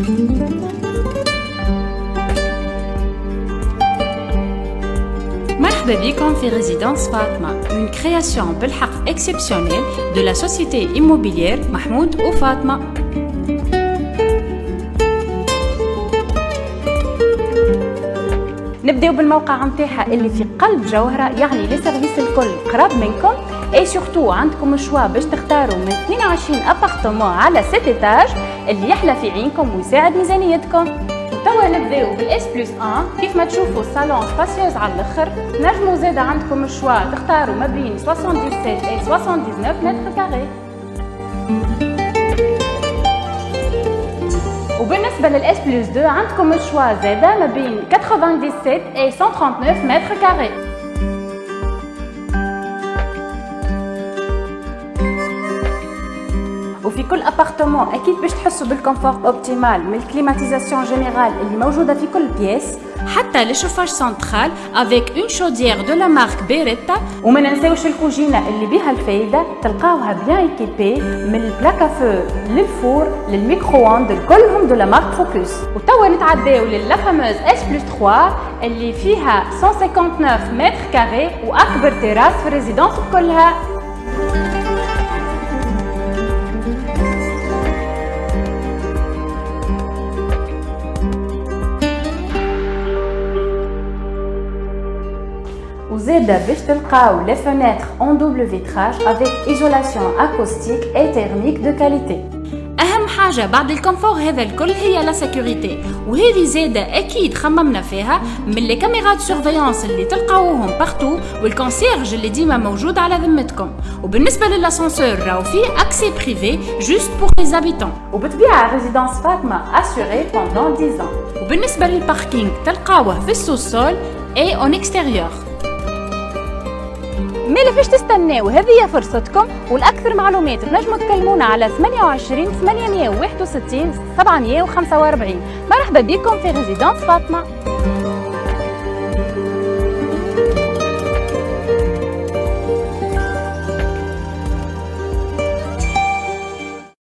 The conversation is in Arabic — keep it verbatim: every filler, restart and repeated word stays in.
مرحبا بكم في résidence فاطمة، une création بالحق exceptionnelle de la société immobilière محمود وفاطمة. نبداو بالموقع نتاعها اللي في قلب جوهرة، يعني لي سيرفيس الكل قراب منكم، اي سورتو عندكم الشوا باش تختاروا من اثنين وعشرين ابارتمون على ست ايتاج اللي يحلى في عينكم ويساعد ميزانيتكم. توا نبداو بالاس بلس واحد. كيف ما تشوفوا الصالون سباسيوز على الاخر. نجموا زاده عندكم الشوا تختاروا ما بين سبعة وسبعين و تسعة وتسعين متر كاري. وبالنسبه للاس بلس اثنين عندكم الشوا زاده ما بين سبعة وثمانين و مية وثلاثة وتسعين متر كاري. وفي كل ابارتمون اكيد باش تحسوا بالكونفور اوبتيمال من الكليماتيزاسيون جينيرال اللي موجوده في كل بيس، حتى لي شوفاج سنترال افيك اون شوديير دو لا مارك بيريتا. وما ننساوش الكوجينه اللي بها الفايده، تلقاوها بيان ايكيبي من البلاكافو للفور للميكرووند كلهم دو لا مارك فوكس. وتوا نتعداو للا فاموز اس بلس ثلاثة اللي فيها مية وتسعة وخمسين متر كاري واكبر تيراس في الريزيدونس كلها. وزاده باش تلقاو لي فenêtres en double vitrage avec isolation acoustique et thermique de qualité. اهم حاجه بعد الكونفور هذا الكل هي لا سيكوريتي، وهذه زاده اكيد خممنا فيها من لي كاميرات سورفيونس اللي تلقاوهم بارتو والكونسيرج اللي ديما موجود على ذمتكم. وبالنسبه للاسانسور راهو فيه اكسي بريفي جوست بور لي زابيتون. وبطبيعه ريزيدونس فاطمه اسوري بوندون عشرة ans. وبالنسبه للباركينغ تلقاوه في السوسول اي اون اكستيريور. مالا فاش تستناو؟ هذه هي فرصتكم، والاكثر معلومات تنجموا تكلمونا على ثمانية وعشرين ثمانمائة وواحد وستين سبعمائة وخمسة وأربعين. مرحبا بكم في ريزيدونس فاطمه.